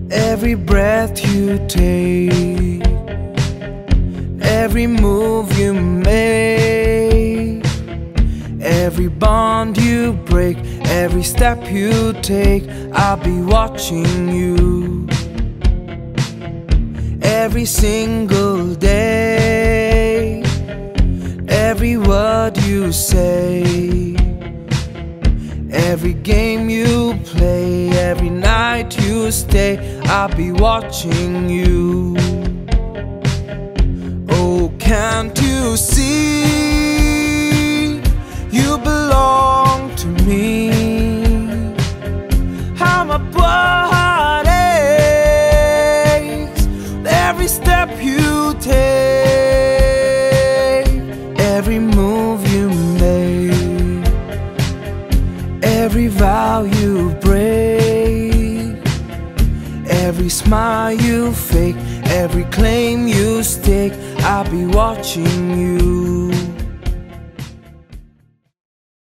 Every breath you take, every move you make, every bond you break, every step you take, I'll be watching you. Every single day, every word you say, every game you play, every night you stay, I'll be watching you. Oh, can't you see you belong to me? How my heart aches every step you take, every move you make, every vow you break, every smile you fake, every claim you stake, I'll be watching you.